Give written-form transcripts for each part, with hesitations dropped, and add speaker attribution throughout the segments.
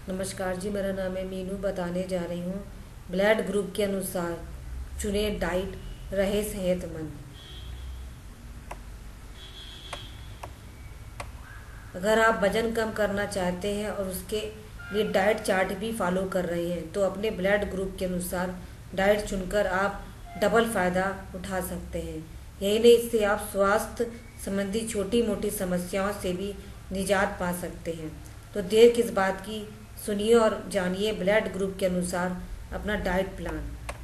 Speaker 1: नमस्कार जी, मेरा नाम है मीनू। बताने जा रही हूँ ब्लड ग्रुप के अनुसार चुने डाइट रहे सेहतमंद। अगर आप वजन कम करना चाहते हैं और उसके लिए डाइट चार्ट भी फॉलो कर रहे हैं तो अपने ब्लड ग्रुप के अनुसार डाइट चुनकर आप डबल फ़ायदा उठा सकते हैं। यही नहीं, इससे आप स्वास्थ्य संबंधी छोटी मोटी समस्याओं से भी निजात पा सकते हैं। तो देर किस बात की, सुनिए और जानिए ब्लड ग्रुप के अनुसार अपना diet plan.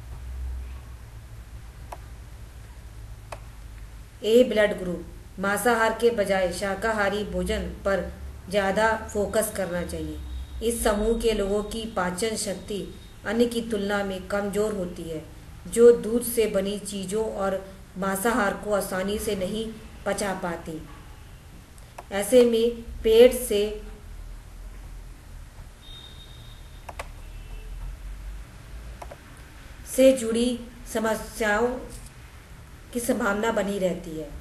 Speaker 1: A blood group, मांसाहार के बजाय शाकाहारी भोजन पर ज़्यादा फोकस करना चाहिए। इस समूह के लोगों की पाचन शक्ति अन्य की तुलना में कमज़ोर होती है, जो दूध से बनी चीज़ों और मांसाहार को आसानी से नहीं पचा पाती। ऐसे में पेट से जुड़ी समस्याओं की संभावना बनी रहती है।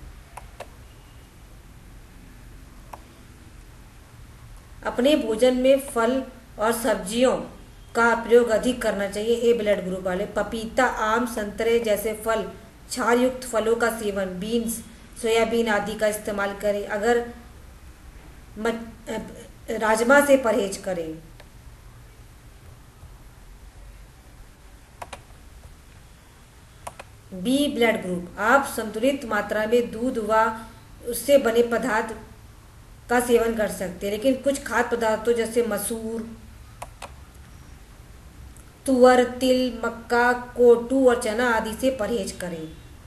Speaker 1: अपने भोजन में फल और सब्जियों का प्रयोग अधिक करना चाहिए। ए ब्लड ग्रुप वाले पपीता, आम, संतरे जैसे फल, छाल युक्त फलों का सेवन, बीन्स, सोयाबीन आदि का इस्तेमाल करें। अगर राजमा से परहेज करें। बी ब्लड ग्रुप, आप संतुलित मात्रा में दूध व उससे बने पदार्थ का सेवन कर सकते हैं, लेकिन कुछ खाद्य पदार्थों जैसे मसूर, तुअर, तिल, मक्का, कोटू और चना आदि से परहेज करें।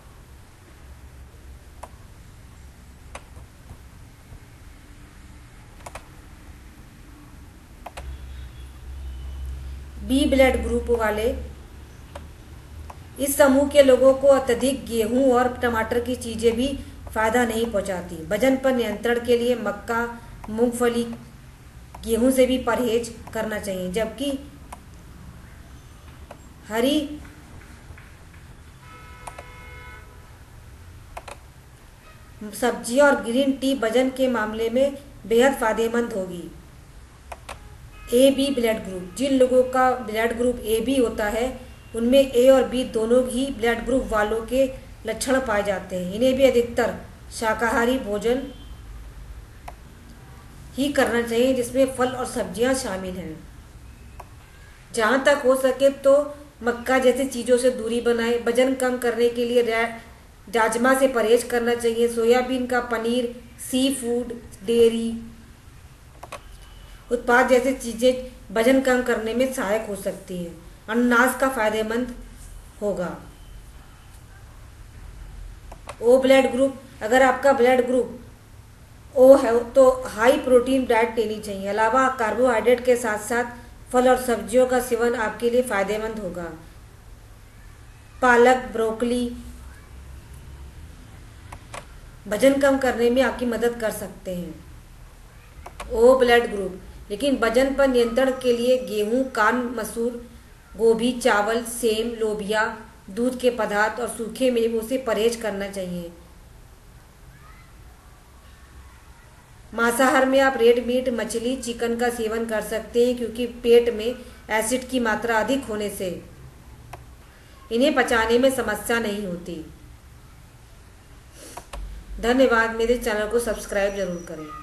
Speaker 1: बी ब्लड ग्रुप वाले इस समूह के लोगों को अत्यधिक गेहूं और टमाटर की चीज़ें भी फायदा नहीं पहुंचाती। वजन पर नियंत्रण के लिए मक्का, मूंगफली, गेहूं से भी परहेज करना चाहिए, जबकि हरी सब्जियां और ग्रीन टी वजन के मामले में बेहद फायदेमंद होगी। ए बी ब्लड ग्रुप, जिन लोगों का ब्लड ग्रुप ए बी होता है उनमें ए और बी दोनों ही ब्लड ग्रुप वालों के लक्षण पाए जाते हैं। इन्हें भी अधिकतर शाकाहारी भोजन ही करना चाहिए जिसमें फल और सब्जियां शामिल हैं। जहाँ तक हो सके तो मक्का जैसी चीज़ों से दूरी बनाएं। वजन कम करने के लिए राजमा से परहेज करना चाहिए। सोयाबीन का पनीर, सी फूड, डेयरी उत्पाद जैसी चीज़ें वजन कम करने में सहायक हो सकती हैं। अनानास का फायदेमंद होगा। ओ ब्लड ग्रुप, अगर आपका ब्लड ग्रुप ओ है तो हाई प्रोटीन डाइट लेनी चाहिए। अलावा कार्बोहाइड्रेट के साथ साथ फल और सब्जियों का सेवन आपके लिए फायदेमंद होगा। पालक, ब्रोकली वजन कम करने में आपकी मदद कर सकते हैं। ओ ब्लड ग्रुप, लेकिन वजन पर नियंत्रण के लिए गेहूं, कान मसूर, गोभी, चावल, सेम, लोबिया, दूध के पदार्थ और सूखे मेवों से परहेज करना चाहिए। मांसाहार में आप रेड मीट, मछली, चिकन का सेवन कर सकते हैं, क्योंकि पेट में एसिड की मात्रा अधिक होने से इन्हें पचाने में समस्या नहीं होती। धन्यवाद। मेरे चैनल को सब्सक्राइब जरूर करें।